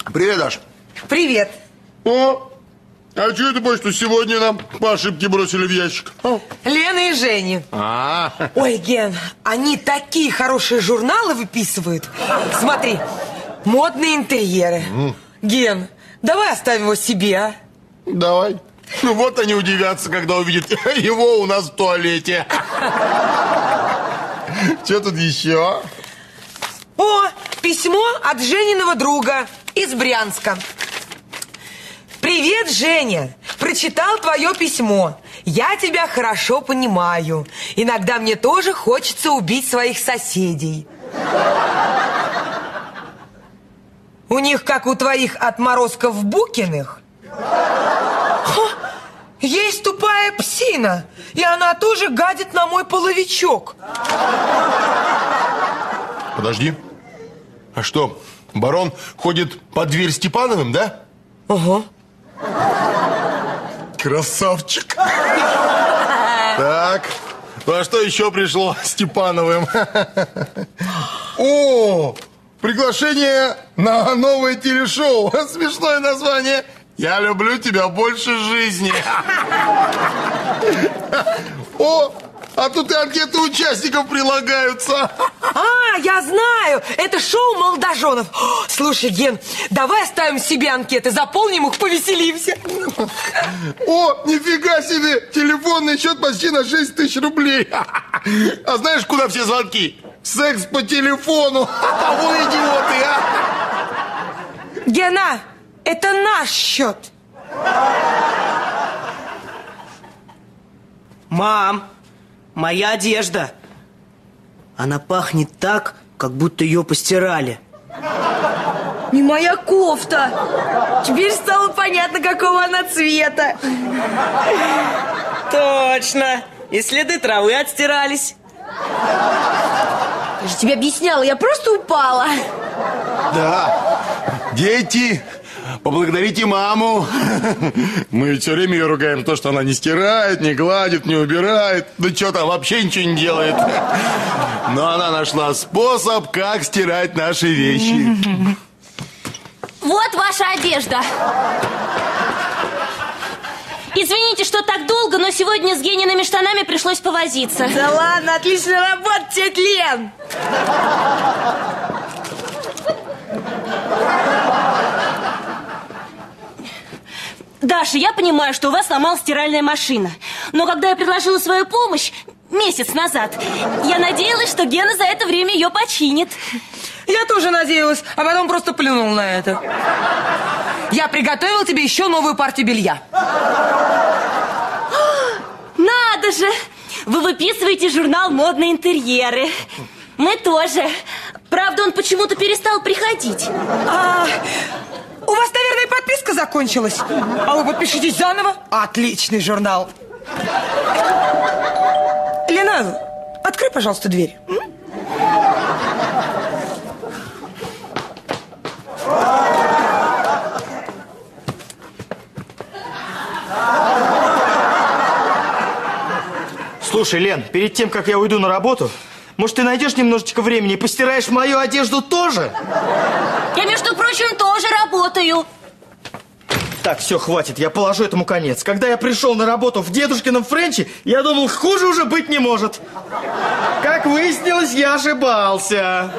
Привет, Даш. Привет. О, а что это почту сегодня нам по ошибке бросили в ящик? Лена и Женя. Ой, Ген, они такие хорошие журналы выписывают. Смотри, модные интерьеры. Ген, давай оставим его себе, а? Давай. Ну вот они удивятся, когда увидят его у нас в туалете. Что тут еще? О, письмо от Жениного друга из Брянска. Привет, Женя. Прочитал твое письмо. Я тебя хорошо понимаю. Иногда мне тоже хочется убить своих соседей. У них, как у твоих отморозков Букиных, есть тупая псина, и она тоже гадит на мой половичок. Подожди. А что, барон ходит под дверь Степановым, да? Ага. Красавчик. Так, ну а что еще пришло Степановым? О, приглашение на новое телешоу. Смешное название. Я люблю тебя больше жизни. О, а тут и анкеты участников прилагаются. А, я знаю, это шоу молодоженов. Слушай, Ген, давай оставим себе анкеты, заполним их, повеселимся. О, нифига себе, телефонный счет почти на 6 тысяч рублей. А знаешь, куда все звонки? Секс по телефону. Вы идиоты, а? Гена, это наш счет. Мам, моя одежда. Она пахнет так, как будто ее постирали. Не моя кофта. Теперь стало понятно, какого она цвета. Точно. И следы травы отстирались. Я же тебе объясняла, я просто упала. Да. Дети, поблагодарите маму. Мы ведь все время ее ругаем, то, что она не стирает, не гладит, не убирает. Да что там, вообще ничего не делает. Но она нашла способ, как стирать наши вещи. Вот ваша одежда. Извините, что так долго, но сегодня с Гениными штанами пришлось повозиться. Да ладно, отличная работа, тетя Лен. Даша, я понимаю, что у вас сломалась стиральная машина. Но когда я предложила свою помощь месяц назад, я надеялась, что Гена за это время ее починит. Я тоже надеялась, а потом просто плюнул на это. Я приготовила тебе еще новую партию белья. Надо же! Вы выписываете журнал «Модные интерьеры». Мы тоже. Правда, он почему-то перестал приходить. У вас, наверное, подписка закончилась. А вы подпишитесь заново. Отличный журнал. Лена, открой, пожалуйста, дверь. Слушай, Лен, перед тем, как я уйду на работу, может, ты найдешь немножечко времени и постираешь мою одежду тоже? Я, между прочим, тоже работаю. Так, все, хватит, я положу этому конец. Когда я пришел на работу в дедушкином френче, я думал, хуже уже быть не может. Как выяснилось, я ошибался.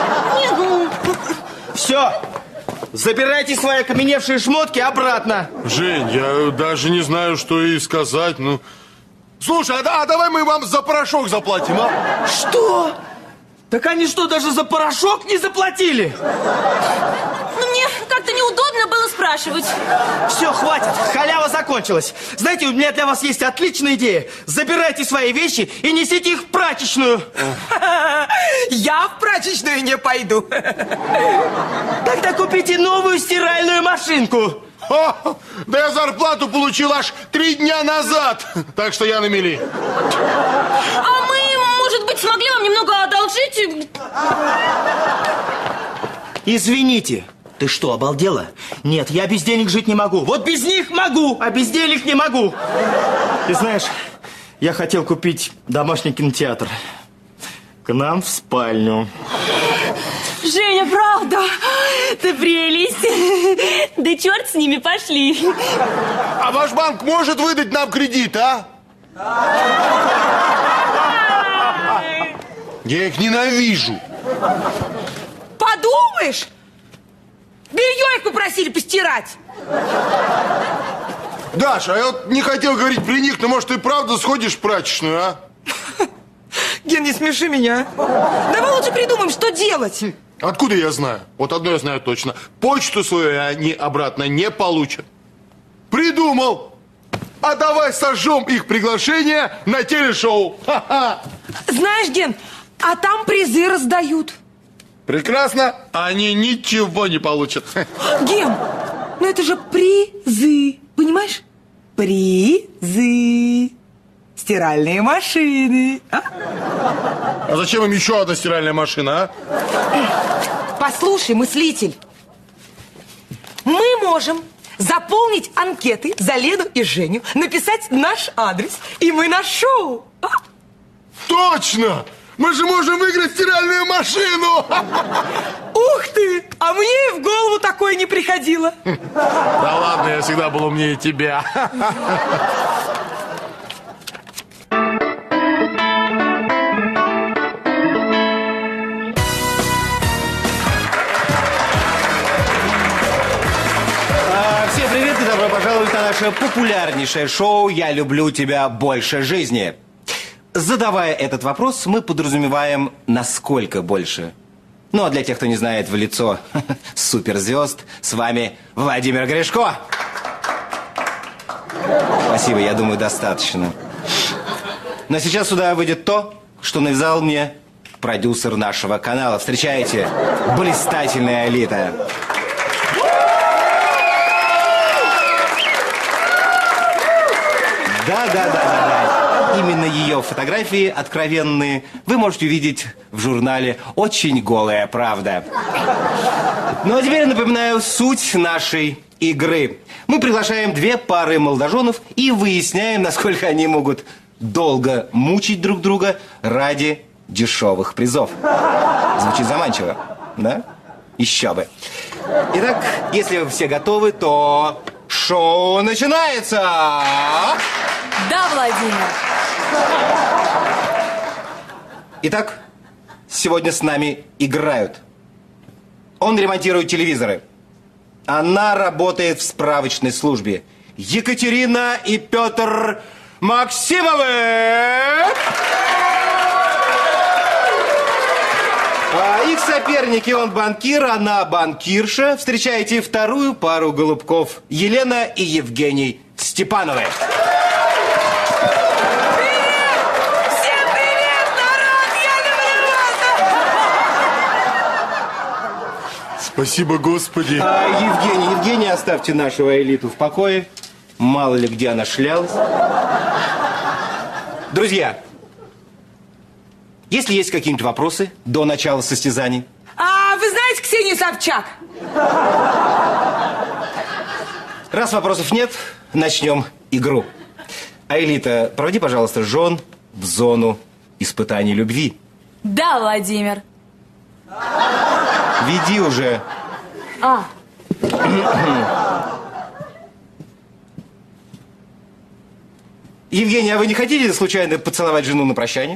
Все, забирайте свои окаменевшие шмотки обратно. Жень, я даже не знаю, что и сказать, ну... Слушай, а давай мы вам за порошок заплатим, а? Что? Так они что, даже за порошок не заплатили? Ну, мне как-то неудобно было спрашивать. Все, хватит, халява закончилась. Знаете, у меня для вас есть отличная идея. Забирайте свои вещи и несите их в прачечную. Я в прачечную не пойду. Тогда купите новую стиральную машинку. О, да я зарплату получил аж 3 дня назад. Так что я на мели. А мы, может быть, смогли вам немного одолжить? Извините. Ты что, обалдела? Нет, я без денег жить не могу. Вот без них могу, а без денег не могу. Ты знаешь, я хотел купить домашний кинотеатр. К нам в спальню. Женя, правда? Ты прелесть. Да черт с ними, пошли. А ваш банк может выдать нам кредит, а? Я их ненавижу. Подумаешь, белье их попросили постирать. Даша, а я вот не хотел говорить при них, но может ты правда сходишь в прачечную, а? Ген, не смеши меня. Давай лучше придумаем, что делать. Откуда я знаю? Вот одно я знаю точно. Почту свою они обратно не получат. Придумал! А давай сожжем их приглашение на телешоу. Ха-ха. Знаешь, Ген, а там призы раздают. Прекрасно. Они ничего не получат. Ген, ну это же призы, понимаешь? Призы. Стиральные машины. А зачем им еще одна стиральная машина, а? Послушай, мыслитель. Мы можем заполнить анкеты за Лену и Женю, написать наш адрес, и мы на шоу. Точно! Мы же можем выиграть стиральную машину! Ух ты! А мне и в голову такое не приходило. Да ладно, я всегда был умнее тебя. Всем привет и добро пожаловать на наше популярнейшее шоу «Я люблю тебя больше жизни». Задавая этот вопрос, мы подразумеваем, насколько больше. Ну, а для тех, кто не знает в лицо суперзвезд, с вами Владимир Гришко. Спасибо, я думаю, достаточно. Но сейчас сюда выйдет то, что навязал мне продюсер нашего канала. Встречайте, блистательная Аэлита. Да. Именно ее фотографии откровенные вы можете увидеть в журнале «Очень голая правда». Ну а теперь напоминаю суть нашей игры. Мы приглашаем две пары молодоженов и выясняем, насколько они могут долго мучить друг друга ради дешевых призов. Звучит заманчиво, да? Еще бы. Итак, если вы все готовы, то шоу начинается! Да, Владимир. Итак, сегодня с нами играют. Он ремонтирует телевизоры. Она работает в справочной службе. Екатерина и Петр Максимовы! Их соперники, он банкир, она банкирша. Встречайте вторую пару голубков. Елена и Евгений Степановы. Спасибо, Господи. Евгений, оставьте нашу Аэлиту в покое. Мало ли где она шлялась. Друзья, если есть какие-нибудь вопросы до начала состязаний? А вы знаете Ксению Собчак? Раз вопросов нет, начнем игру. Аэлита, проводи, пожалуйста, жен в зону испытаний любви. Да, Владимир. Веди уже. Евгений, а вы не хотите случайно поцеловать жену на прощание?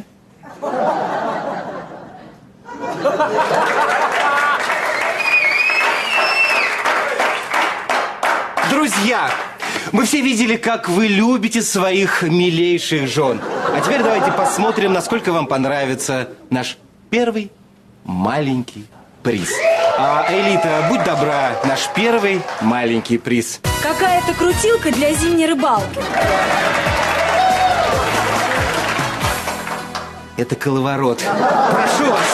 Друзья, мы все видели, как вы любите своих милейших жен. А теперь давайте посмотрим, насколько вам понравится наш первый маленький приз. Аэлита, будь добра, наш первый маленький приз. Какая-то крутилка для зимней рыбалки. Это коловорот. Прошу вас.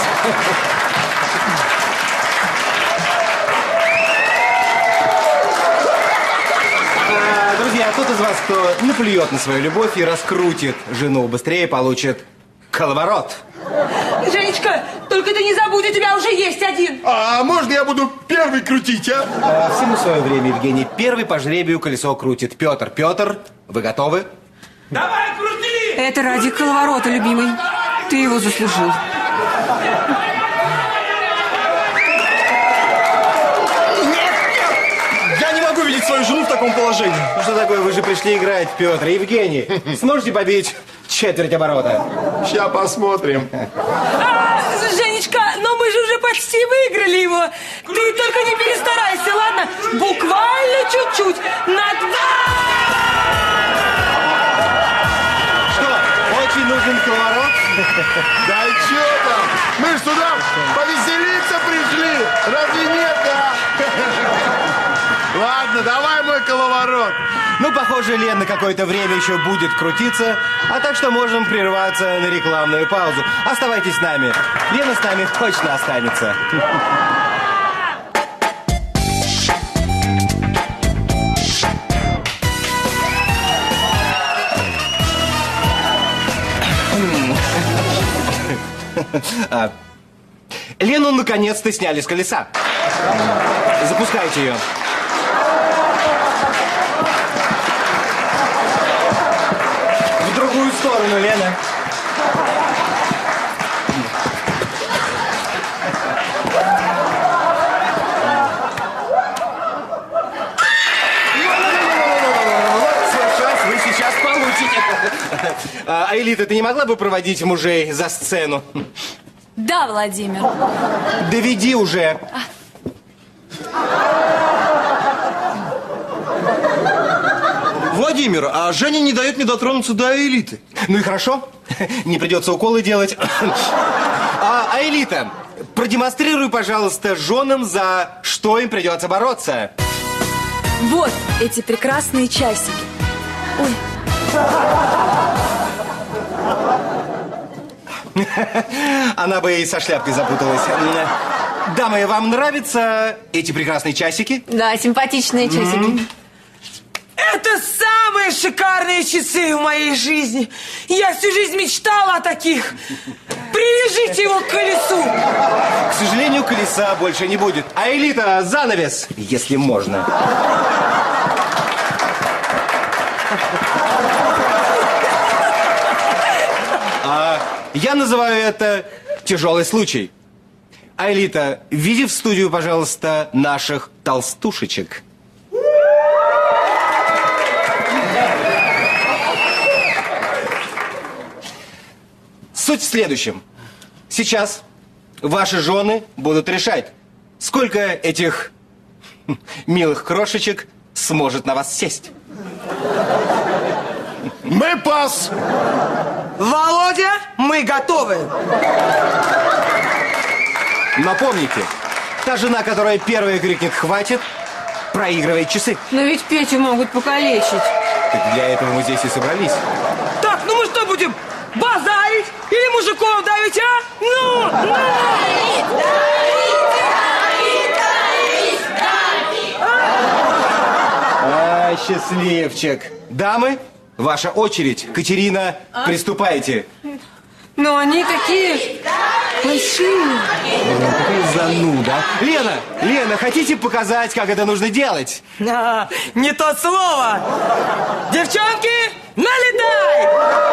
Друзья, тот из вас, кто наплюет на свою любовь и раскрутит жену быстрее, получит коловорот. Женечка, только ты не забудь, у тебя уже есть один. А можно я буду первый крутить, а? Всему свое время, Евгений. Первый по жребию колесо крутит Петр. Петр, вы готовы? Давай, крути! Это ради коловорота, любимый. Ты его заслужил. таком положении. Ну что такое, вы же пришли играть, Петр. Евгений, сможете побить четверть оборота? Сейчас посмотрим. Женечка, но мы же уже почти выиграли его. Ты только не перестарайся, ладно? Буквально чуть-чуть. На 2! Что, очень нужен коловорот? Да что там? Мы ж сюда повеселиться пришли. Разве нет, да? Ладно, давай мой коловорот. Ну, похоже, Лена какое-то время еще будет крутиться, а так что можем прерваться на рекламную паузу. Оставайтесь с нами. Лена с нами точно останется. Лену наконец-то сняли с колеса. Запускайте ее. В другую сторону, Лена. Вот свой шанс вы сейчас получите. Аэлита, ты не могла бы проводить мужей за сцену? Да, Владимир. Доведи уже. Владимир, а Женя не дает мне дотронуться до Аэлиты. Ну и хорошо. Не придется уколы делать. Аэлита, продемонстрируй, пожалуйста, женам, за что им придется бороться. Вот эти прекрасные часики. Ой. Она бы и со шляпкой запуталась. Дамы, вам нравятся эти прекрасные часики? Да, симпатичные часики. Это самые шикарные часы в моей жизни. Я всю жизнь мечтала о таких. Привяжите его к колесу. К сожалению, колеса больше не будет. Аэлита, занавес, если можно. Я называю это тяжелый случай. Аэлита, веди в студию, пожалуйста, наших толстушечек. Суть в следующем. Сейчас ваши жены будут решать, сколько этих милых крошечек сможет на вас сесть. Мы пас. Володя, мы готовы. Но помните, та жена, которая первая крикнет «хватит», проигрывает часы. Но ведь Петю могут покалечить. Так для этого мы здесь и собрались. Так, ну мы что будем, базарить или мужиков давить, а? Ну! Ай, счастливчик. Дамы, ваша очередь. Катерина, приступайте. Но они такие большие. Какая зануда. Лена, хотите показать, как это нужно делать? Не то слово. Девчонки, налетай!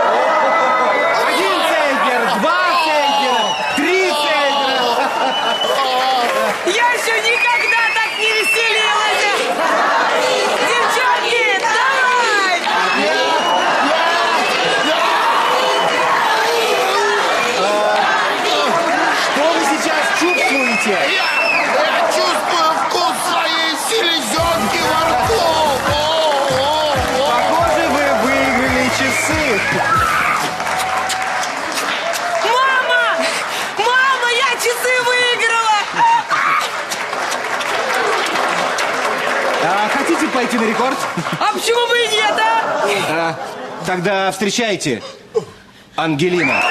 1 центнер, 2 центнера, 3 центнера. Я еще никогда так не веселилась! Девчонки, давай! Что вы сейчас чувствуете? Я чувствую вкус своей селезенки во рту. Похоже, вы выиграли часы. Мама! Мама, я часы выиграла! Хотите пойти на рекорд? А почему бы и нет, а? Тогда встречайте, Ангелина.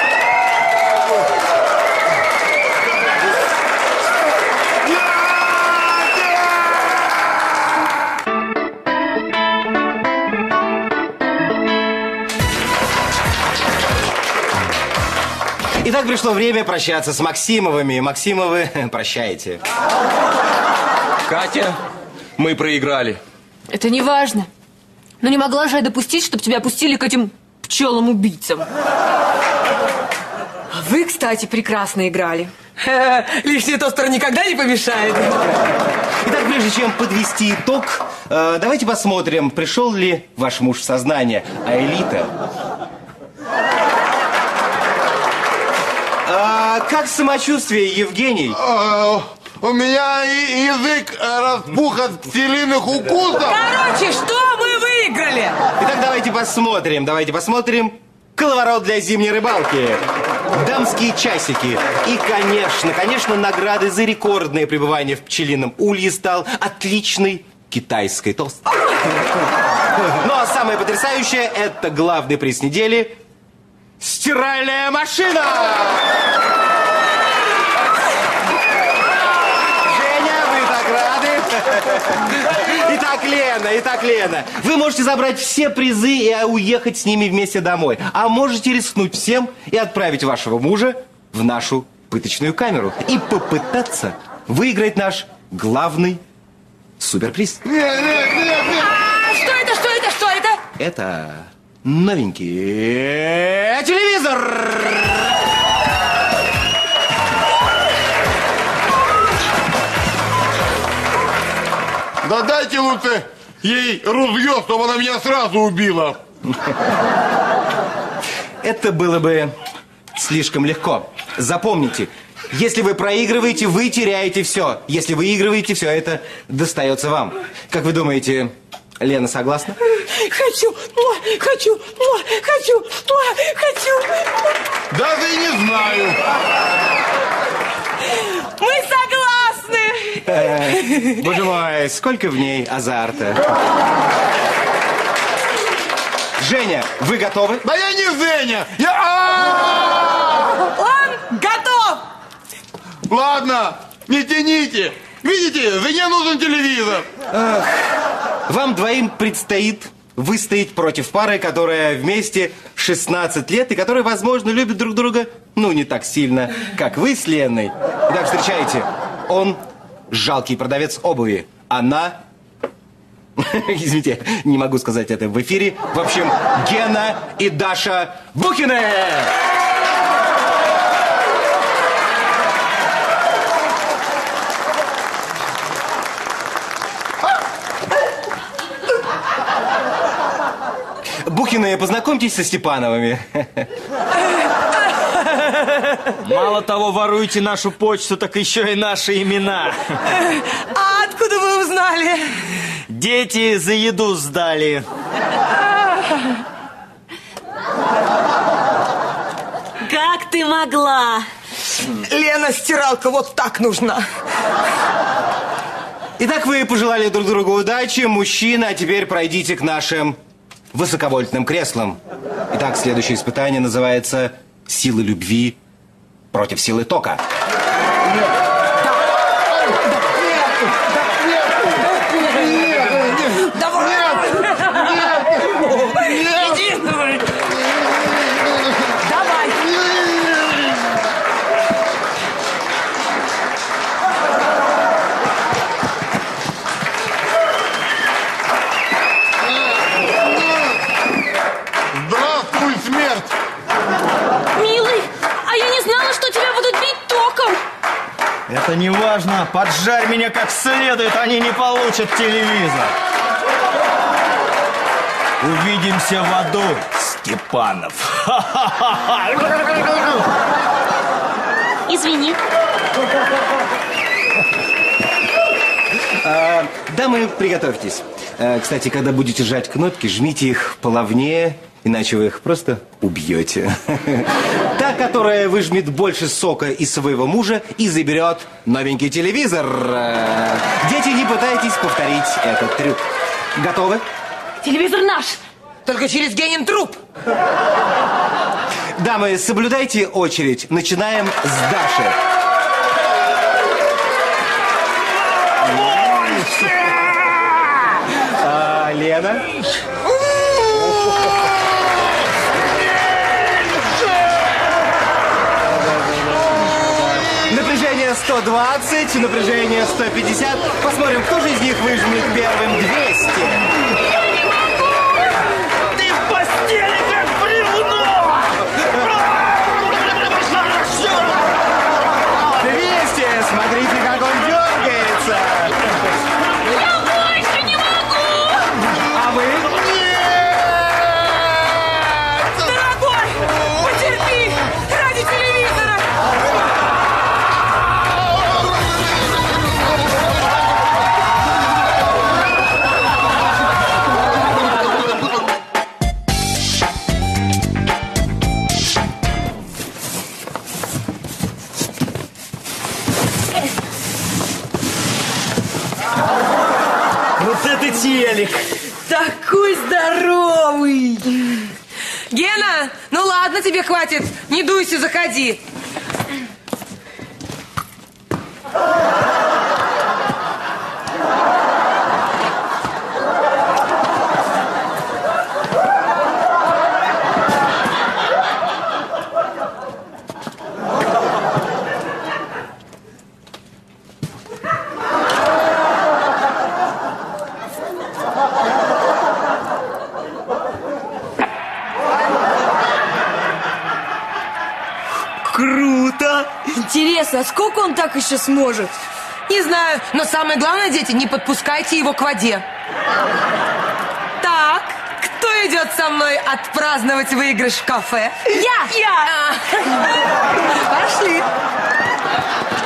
Итак, пришло время прощаться с Максимовыми. Максимовы, прощайте. Катя, мы проиграли. Это не важно. Но не могла же я допустить, чтобы тебя пустили к этим пчелам-убийцам. А вы, кстати, прекрасно играли. Лишний тостер никогда не помешает. Итак, прежде чем подвести итог, Давайте посмотрим, пришел ли ваш муж в сознание. Аэлита. Как самочувствие, Евгений? У меня язык распух от пчелиных укусов. Короче, что мы выиграли? Итак, давайте посмотрим. Коловорот для зимней рыбалки, дамские часики и, конечно, награды за рекордное пребывание в пчелином улье стал отличный китайский тост. Ну а самое потрясающее – это главный приз недели – стиральная машина! Женя, вы так рады? Итак, Лена, вы можете забрать все призы и уехать с ними вместе домой. А можете рискнуть всем и отправить вашего мужа в нашу пыточную камеру и попытаться выиграть наш главный суперприз. Нет. Что это? Это новенький телевизор! Да дайте лучше ей ружье, чтобы она меня сразу убила. Это было бы слишком легко. Запомните, если вы проигрываете, вы теряете все. Если вы выигрываете, все это достается вам. Как вы думаете, Лена согласна? Хочу. Даже и не знаю. Мы согласны. Боже мой, сколько в ней азарта. Женя, вы готовы? Да я не Женя. Он готов. Ладно, не тяните. Видите, Жене нужен телевизор. Вам двоим предстоит выстоять против пары, которая вместе 16 лет и которая, возможно, любит друг друга, не так сильно, как вы с Леной. Итак, встречайте. Он жалкий продавец обуви. Она... Извините, не могу сказать это в эфире. В общем, Гена и Даша Бухины! Бухины, познакомьтесь со Степановыми. Мало того, воруете нашу почту, так еще и наши имена. А откуда вы узнали? Дети за еду сдали. Как ты могла? Лена, стиралка вот так нужна. Итак, вы пожелали друг другу удачи, мужчины, а теперь пройдите к нашим высоковольтным креслам. Итак, следующее испытание называется «Сила любви против силы тока». Здравствуй, смерть. Милый, а я не знала, что тебя будут бить током. Это не важно. Поджарь меня как следует, они не получат телевизор. Увидимся в аду, Степанов. Извини. Дамы, приготовьтесь. Кстати, когда будете жать кнопки, жмите их плавнее, иначе вы их просто убьете. Та, которая выжмет больше сока из своего мужа и заберет новенький телевизор. Дети, не пытайтесь повторить этот трюк. Готовы? Телевизор наш. Только через Генин труп. Дамы, соблюдайте очередь. Начинаем с Даши. Лена. Напряжение 120, напряжение 150. Посмотрим, кто же из них выжмет первым 200. Ты в постели как бревно! 200, смотрите, как он дергается. Я больше не могу! велик. Такой здоровый. Гена, ну ладно, тебе хватит. Не дуйся, заходи. Круто. Интересно, а сколько он так еще сможет? Не знаю, но самое главное, дети, не подпускайте его к воде. Так, кто идет со мной отпраздновать выигрыш в кафе? Я! Пошли.